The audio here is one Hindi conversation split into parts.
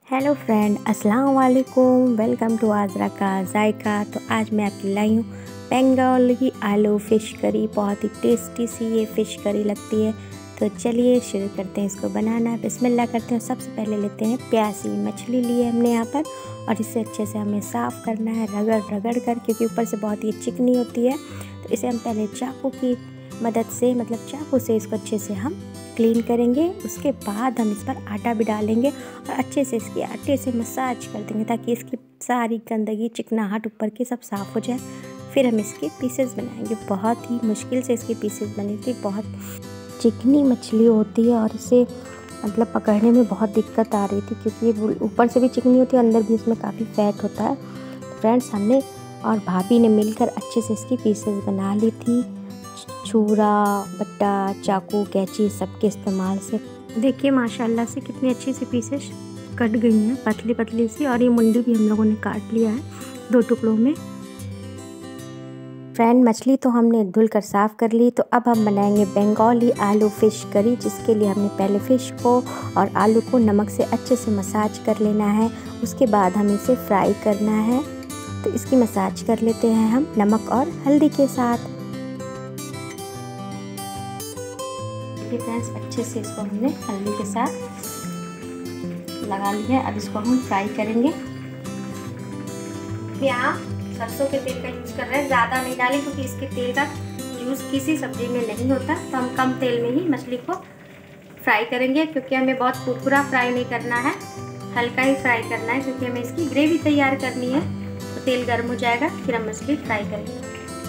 हेलो फ्रेंड, अस्सलाम वालेकुम। वेलकम टू आज़रा का जायका। तो आज मैं आपकी लाई हूँ बंगाली आलू फ़िश करी। बहुत ही टेस्टी सी ये फ़िश करी लगती है। तो चलिए शुरू करते हैं इसको बनाना। बिस्मिल्लाह करते हैं। सबसे पहले लेते हैं प्यासी मछली लिए हमने यहाँ पर, और इसे अच्छे से हमें साफ़ करना है रगड़ रगड़ कर, क्योंकि ऊपर से बहुत ही चिकनी होती है। तो इसे हम पहले चाकू की मदद से, मतलब चाकू से इसको अच्छे से हम क्लीन करेंगे। उसके बाद हम इस पर आटा भी डालेंगे और अच्छे से इसके आटे से मसाज कर देंगे ताकि इसकी सारी गंदगी, चिकनाहट ऊपर की सब साफ़ हो जाए। फिर हम इसके पीसेस बनाएंगे। बहुत ही मुश्किल से इसके पीसेस बनी थी। बहुत चिकनी मछली होती है और इसे मतलब पकड़ने में बहुत दिक्कत आ रही थी, क्योंकि ये ऊपर से भी चिकनी होती है, अंदर भी इसमें काफ़ी फैट होता है। तो फ्रेंड्स, हमने और भाभी ने मिलकर अच्छे से इसकी पीसेस बना ली थी। छुरा, बट्टा, चाकू, कैंची सबके इस्तेमाल से। देखिए माशाल्लाह से कितनी अच्छी सी पीसेस कट गई हैं, पतली पतली सी। और ये मुंडी भी हम लोगों ने काट लिया है 2 टुकड़ों में। फ्रेंड, मछली तो हमने धुल कर साफ़ कर ली। तो अब हम बनाएंगे बंगाली आलू फ़िश करी, जिसके लिए हमने पहले फ़िश को और आलू को नमक से अच्छे से मसाज कर लेना है। उसके बाद हम इसे फ्राई करना है। तो इसकी मसाज कर लेते हैं हम नमक और हल्दी के साथ। फ्रेंड्स, अच्छे से इसको हमने हल्दी के साथ लगा लिया है। अब इसको हम फ्राई करेंगे। यहाँ सरसों के तेल का यूज़ कर रहे हैं, ज़्यादा नहीं डालें क्योंकि इसके तेल का यूज़ किसी सब्जी में नहीं होता। तो हम कम तेल में ही मछली को फ्राई करेंगे, क्योंकि हमें बहुत कुरकुरा फ्राई नहीं करना है, हल्का ही फ्राई करना है, क्योंकि हमें इसकी ग्रेवी तैयार करनी है। तो तेल गर्म हो जाएगा, फिर हम मछली फ्राई करेंगे।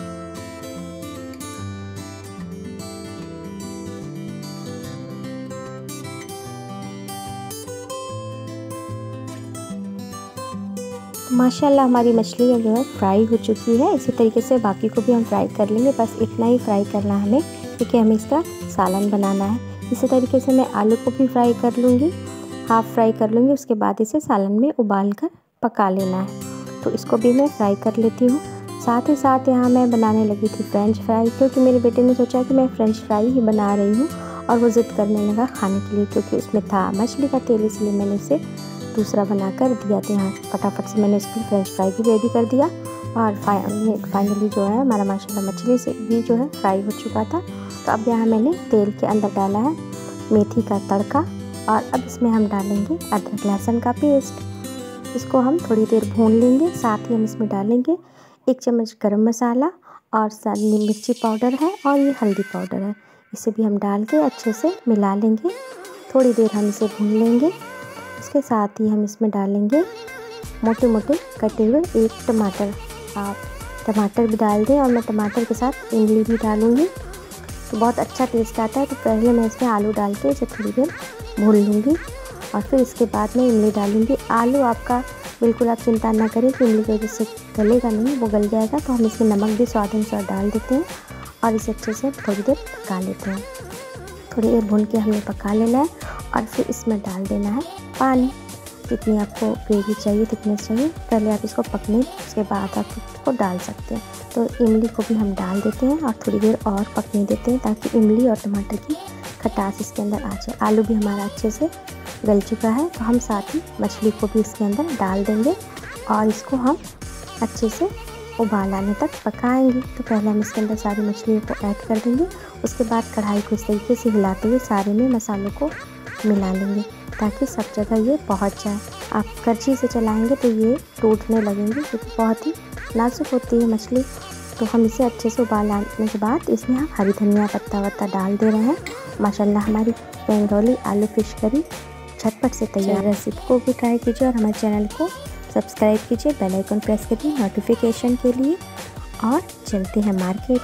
माशाल्लाह हमारी मछली जो है फ्राई हो चुकी है। इसी तरीके से बाकी को भी हम फ्राई कर लेंगे। बस इतना ही फ्राई करना है हमें, क्योंकि हमें इसका सालन बनाना है। इसी तरीके से मैं आलू को भी फ्राई कर लूँगी, हाफ़ फ्राई कर लूँगी। उसके बाद इसे सालन में उबाल कर पका लेना है। तो इसको भी मैं फ्राई कर लेती हूँ। साथ ही साथ यहाँ मैं बनाने लगी थी फ्रेंच फ्राई, क्योंकि मेरे बेटे ने सोचा कि मैं फ्रेंच फ्राई ही बना रही हूँ, और वो ज़िद करने लगा खाने के लिए, क्योंकि उसमें था मछली का तेल। इसलिए मैंने इसे दूसरा बनाकर दिया था। यहाँ फटाफट से मैंने इसकी फ्रेंच फ्राई भी रेडी कर दिया। और फाइनली जो है हमारा माशाल्लाह मछली से भी जो है फ्राई हो चुका था। तो अब यहाँ मैंने तेल के अंदर डाला है मेथी का तड़का, और अब इसमें हम डालेंगे अदरक लहसुन का पेस्ट। इसको हम थोड़ी देर भून लेंगे। साथ ही हम इसमें डालेंगे 1 चम्मच गरम मसाला, और साली मिर्ची पाउडर है, और ये हल्दी पाउडर है। इसे भी हम डाल के अच्छे से मिला लेंगे। थोड़ी देर हम इसे भून लेंगे। इसके साथ ही हम इसमें डालेंगे मोटे मोटे कटे हुए 1 टमाटर। आप टमाटर भी डाल दें, और मैं टमाटर के साथ इमली भी डालूँगी, तो बहुत अच्छा टेस्ट आता है। तो पहले मैं इसमें आलू डाल के इसे थोड़ी देर भून लूँगी, और फिर इसके बाद मैं इमली डालूँगी। आलू आपका बिल्कुल आप चिंता ना करें कि इमली की वजह से गलेगा नहीं, वो गल जाएगा। तो हम इसमें नमक भी स्वाद अनुसार डाल देते हैं, और इसे अच्छे से थोड़ी देर पका लेते हैं। थोड़ी देर भून के हमें पका लेना है, और फिर इसमें डाल देना है पानी। जितनी आपको ग्रेवी चाहिए, थिकनेस चाहिए, पहले आप इसको पकने, उसके बाद आप इसको डाल सकते हैं। तो इमली को भी हम डाल देते हैं और थोड़ी देर और पकने देते हैं, ताकि इमली और टमाटर की खटास इसके अंदर आ जाए। आलू भी हमारा अच्छे से गल चुका है। तो हम साथ ही मछली को भी इसके अंदर डाल देंगे, और इसको हम अच्छे से उबाल आने तक पकाएंगे। तो पहले हम इसके अंदर सारी मछलियों को ऐड कर देंगे। उसके बाद कढ़ाई को इस तरीके से हिलाते हुए सारे में मसालों को मिला लेंगे, ताकि सब जगह ये पहुंच जाए। आप करछी से चलाएंगे तो ये टूटने लगेंगे, क्योंकि बहुत ही नाजुक होती है मछली। तो हम इसे अच्छे से उबाल आने के बाद इसमें हम हरी धनिया पत्ता वत्ता डाल दे रहे हैं। माशाल्लाह हमारी बंगाली आलू फ़िश करी झटपट से तैयार। रेसिपी को भी ट्राई कीजिए, और हमारे चैनल को सब्सक्राइब कीजिए, बेल आइकन प्रेस करिए नोटिफिकेशन के लिए। और चलते हैं मार्केट।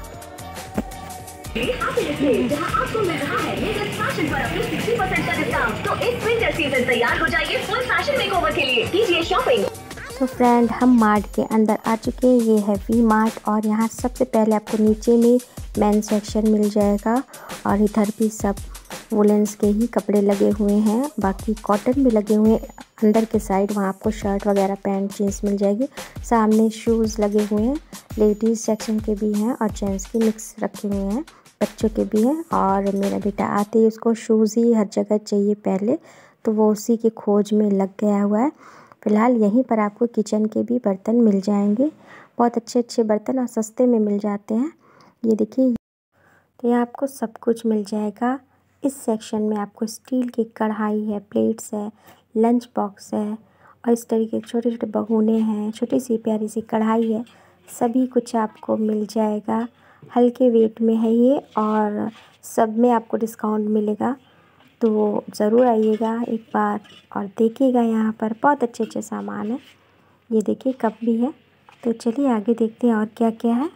जहां आपको मिल रहा है लेटेस्ट फैशन पर अपनी 60% का डिस्काउंट। तो इस विंटर सीजन तैयार हो जाइए फुल फैशन मेकओवर के लिए, कीजिए शॉपिंग। तो फ्रेंड, हम मार्ट के अंदर आ चुके हैं। ये है वी मार्ट, और यहाँ सबसे पहले आपको नीचे में मेन सेक्शन मिल जाएगा, और इधर भी सब वुलेंस के ही कपड़े लगे हुए हैं, बाकी कॉटन भी लगे हुए हैं। अंदर के साइड वहाँ आपको शर्ट वगैरह, पैंट, जीन्स मिल जाएगी। सामने शूज़ लगे हुए हैं, लेडीज़ सेक्शन के भी हैं और जेंट्स के मिक्स रखे हुए हैं, बच्चों के भी हैं। और मेरा बेटा आते ही उसको शूज़ ही हर जगह चाहिए पहले, तो वो उसी के खोज में लग गया हुआ है। फ़िलहाल यहीं पर आपको किचन के भी बर्तन मिल जाएंगे, बहुत अच्छे अच्छे बर्तन और सस्ते में मिल जाते हैं। ये देखिए, तो यहाँ आपको सब कुछ मिल जाएगा। इस सेक्शन में आपको स्टील की कढ़ाई है, प्लेट्स है, लंच बॉक्स है और इस तरीके के छोटे छोटे भगोने हैं, छोटी सी प्यारी सी कढ़ाई है, सभी कुछ आपको मिल जाएगा। हल्के वेट में है ये और सब में आपको डिस्काउंट मिलेगा, तो ज़रूर आइएगा एक बार और देखिएगा। यहाँ पर बहुत अच्छे अच्छे सामान है। ये देखिए कप भी है। तो चलिए आगे देखते हैं और क्या क्या है।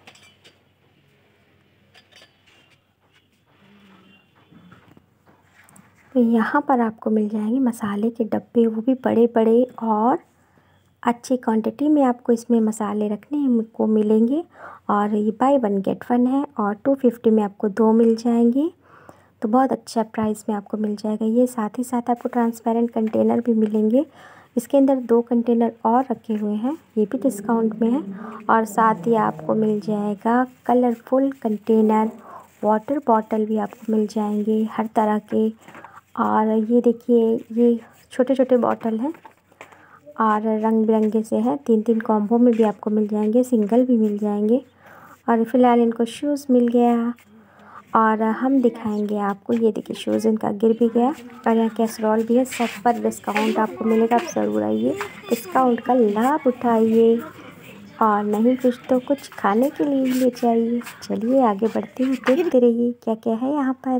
तो यहाँ पर आपको मिल जाएंगे मसाले के डब्बे, वो भी बड़े बड़े और अच्छी क्वांटिटी में आपको इसमें मसाले रखने को मिलेंगे। और ये बाय 1 गेट 1 है और 250 में आपको 2 मिल जाएंगे, तो बहुत अच्छा प्राइस में आपको मिल जाएगा ये। साथ ही साथ आपको ट्रांसपेरेंट कंटेनर भी मिलेंगे। इसके अंदर 2 कंटेनर और रखे हुए हैं, ये भी डिस्काउंट में है। और साथ ही आपको मिल जाएगा कलरफुल कंटेनर, वाटर बॉटल भी आपको मिल जाएंगे हर तरह के। और ये देखिए, ये छोटे छोटे बॉटल हैं और रंग बिरंगे से हैं, 3-3 कॉम्बो में भी आपको मिल जाएंगे, सिंगल भी मिल जाएंगे। और फ़िलहाल इनको शूज़ मिल गया और हम दिखाएंगे आपको। ये देखिए शूज़ इनका गिर भी गया। और यहाँ कैसरोल भी है, सब पर डिस्काउंट आपको मिलेगा। आप ज़रूर आइए, डिस्काउंट का लाभ उठाइए और नहीं कुछ तो कुछ खाने के लिए ले जाइए। चलिए आगे बढ़ते हैं, देखते रहिए क्या क्या है यहाँ पर।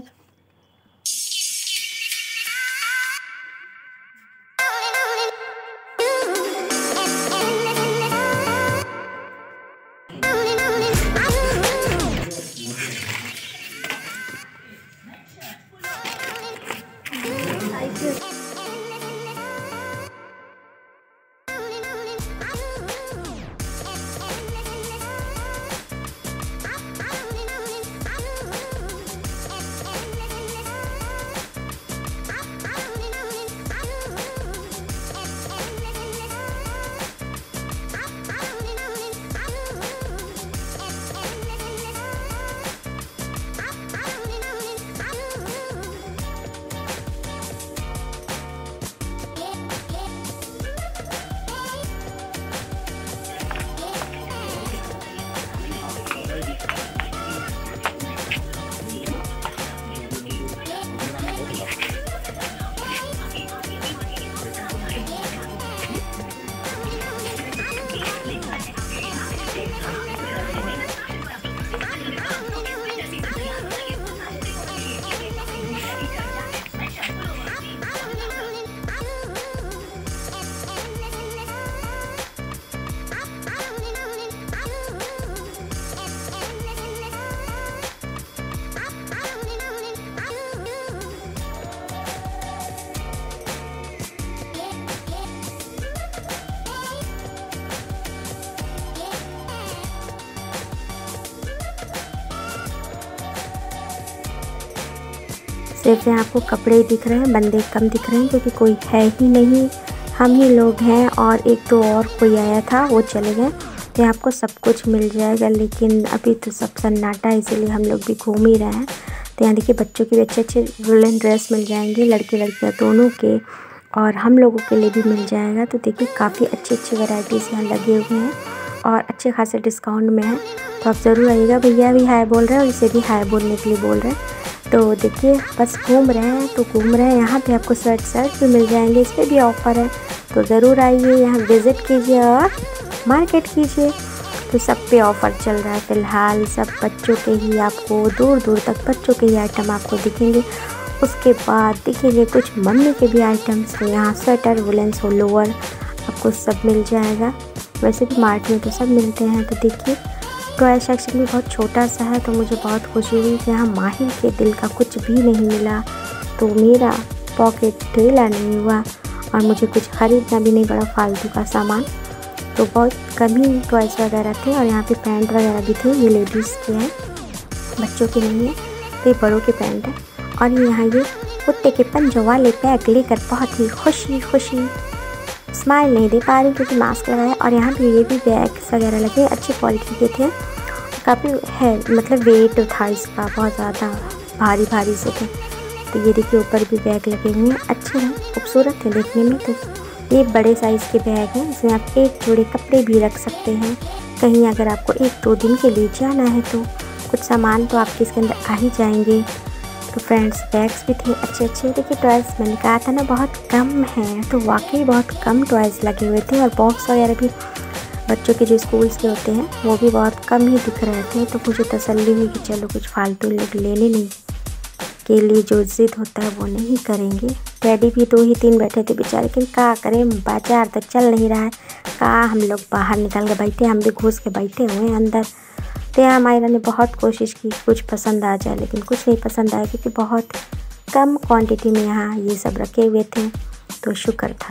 सिर्फ यहाँ आपको कपड़े दिख रहे हैं, बंदे कम दिख रहे हैं क्योंकि कोई है ही नहीं, हम ही लोग हैं। और एक तो और कोई आया था, वो चले गए। तो यहाँ आपको सब कुछ मिल जाएगा, लेकिन अभी तो सब सन्नाटा है, इसीलिए हम लोग भी घूम ही रहे हैं। तो यहाँ देखिए बच्चों के भी अच्छे अच्छे वुलन ड्रेस मिल जाएंगे, लड़के लड़कियाँ दोनों के, और हम लोगों के लिए भी मिल जाएगा। तो देखिए काफ़ी अच्छी अच्छी वैरायटीज़ यहाँ लगे हुए हैं और अच्छे खासे डिस्काउंट में है। तो आप ज़रूर आइएगा। भैया भी हाय बोल रहे हैं और इसे भी हाय बोलने के लिए बोल रहे हैं। तो देखिए बस घूम रहे हैं तो घूम रहे हैं। यहाँ पे आपको शर्ट भी मिल जाएंगे, इस पर भी ऑफ़र है। तो ज़रूर आइए, यहाँ विज़िट कीजिए और मार्केट कीजिए। तो सब पे ऑफ़र चल रहा है फ़िलहाल। सब बच्चों के ही, आपको दूर दूर तक बच्चों के ही आइटम आपको दिखेंगे। उसके बाद दिखेंगे कुछ मम्मी के भी आइटम्स। तो यहाँ स्वेटर, वुलेंस और लोअर आपको सब मिल जाएगा। वैसे भी मार्ट में तो सब मिलते हैं। तो देखिए टॉय सेक्शन भी बहुत छोटा सा है, तो मुझे बहुत खुशी हुई कि यहाँ माहिर के दिल का कुछ भी नहीं मिला। तो मेरा पॉकेट ढीला नहीं हुआ और मुझे कुछ ख़रीदना भी नहीं पड़ा फालतू का सामान। तो बहुत कम ही टॉयज़ वगैरह थे और यहाँ पे पैंट वगैरह भी थे। ये लेडीज़ के हैं, बच्चों के नहीं है, तो ये बड़ों के पैंट है। और यहाँ ये कुत्ते के पंजों वाले बैग लेकर बहुत ही खुशी स्माइल नहीं दे पा रही क्योंकि मास्क लगाया। और यहाँ पे ये भी बैग्स वगैरह लगे, अच्छी क्वालिटी के थे, काफ़ी है, मतलब वेट था इसका बहुत ज़्यादा भारी से थे। तो ये देखिए ऊपर भी बैग लगे हुए हैं, अच्छे हैं, खूबसूरत है देखने में। तो ये बड़े साइज़ के बैग हैं, इसमें आप एक जोड़े कपड़े भी रख सकते हैं। कहीं अगर आपको 1-2 दिन के लिए जाना है तो कुछ सामान तो आपके इसके अंदर आ ही जाएंगे। तो फ्रेंड्स बैग्स भी थे अच्छे अच्छे। देखिए टॉयज़ मैंने कहा था ना बहुत कम है, तो वाकई बहुत कम टॉयज़ लगे हुए थे। और बॉक्स वगैरह भी बच्चों के जो स्कूल्स के होते हैं वो भी बहुत कम ही दिख रहे थे। तो मुझे तसल्ली हुई कि चलो कुछ फालतू लोग लेने नहीं के लिए जो ज़िद होता है वो नहीं करेंगे। डैडी भी 2 ही 3 बैठे थे बेचारे, लेकिन क्या करें, बाजार तो चल नहीं रहा है। कहाँ हम लोग बाहर निकल के बैठे, हम भी घुस के बैठे हुए हैं अंदर। तो यहाँ मायरा ने बहुत कोशिश की कुछ पसंद आ जाए, लेकिन कुछ नहीं पसंद आया क्योंकि बहुत कम क्वांटिटी में यहाँ ये सब रखे हुए थे, तो शुक्र था।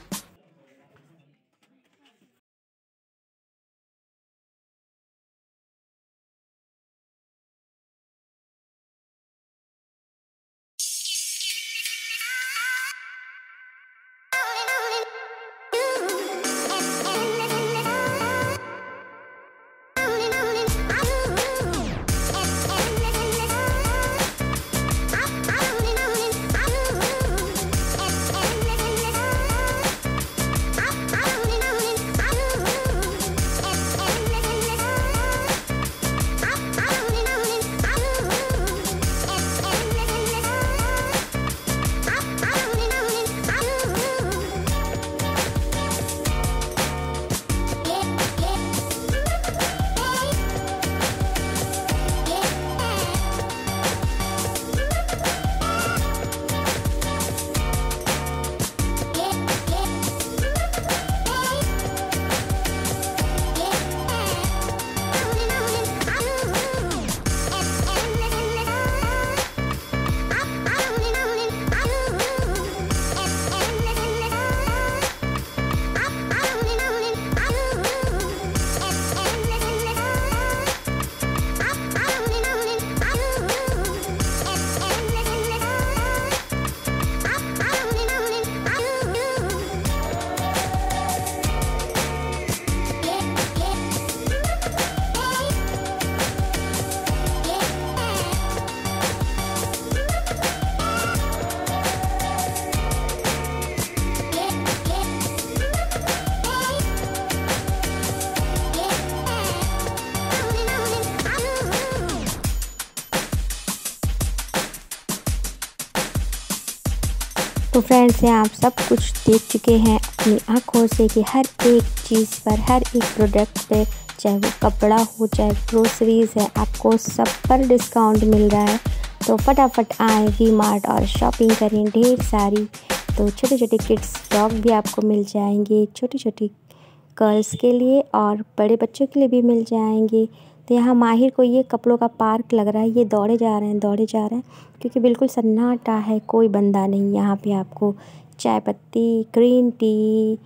तो फ्रेंड्स यहाँ आप सब कुछ देख चुके हैं अपनी आँखों से कि हर एक चीज़ पर, हर एक प्रोडक्ट पे, चाहे वो कपड़ा हो चाहे ग्रोसरीज़ है, आपको सब पर डिस्काउंट मिल रहा है। तो फटाफट आएँ वी मार्ट और शॉपिंग करें ढेर सारी। तो छोटे छोटे किड्स फ्रॉक भी आपको मिल जाएंगे, छोटी छोटी गर्ल्स के लिए और बड़े बच्चों के लिए भी मिल जाएंगे। तो यहाँ माहिर को ये कपड़ों का पार्क लग रहा है, ये दौड़े जा रहे हैं क्योंकि बिल्कुल सन्नाटा है, कोई बंदा नहीं। यहाँ पे आपको चाय पत्ती, ग्रीन टी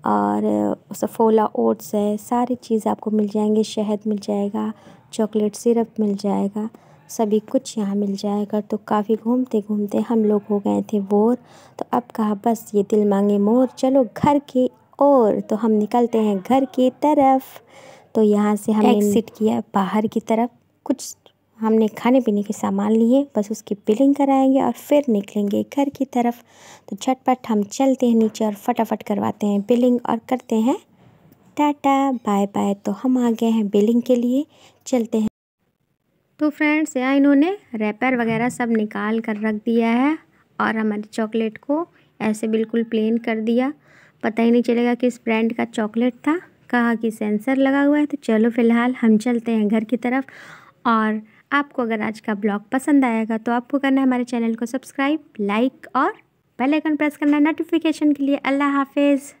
और सफोला ओट्स है, सारी चीज़ आपको मिल जाएंगे। शहद मिल जाएगा, चॉकलेट सिरप मिल जाएगा, सभी कुछ यहाँ मिल जाएगा। तो काफ़ी घूमते घूमते हम लोग हो गए थे बोर, तो अब कहा बस ये दिल मांगे मोर, चलो घर की ओर। तो हम निकलते हैं घर की तरफ। तो यहाँ से हमने एग्जिट किया बाहर की तरफ। कुछ हमने खाने पीने के सामान लिए, बस उसकी बिलिंग कराएंगे और फिर निकलेंगे घर की तरफ। तो झटपट हम चलते हैं नीचे और फटाफट करवाते हैं बिलिंग और करते हैं टाटा बाय बाय। तो हम आ गए हैं बिलिंग के लिए, चलते हैं। तो फ्रेंड्स यहाँ इन्होंने रैपर वगैरह सब निकाल कर रख दिया है और हमारी चॉकलेट को ऐसे बिल्कुल प्लेन कर दिया। पता ही नहीं चलेगा किस ब्रांड का चॉकलेट था, कहा कि सेंसर लगा हुआ है। तो चलो फ़िलहाल हम चलते हैं घर की तरफ। और आपको अगर आज का ब्लॉग पसंद आएगा तो आपको करना है हमारे चैनल को सब्सक्राइब, लाइक और बेल आइकन प्रेस करना है नोटिफिकेशन के लिए। अल्लाह हाफिज़।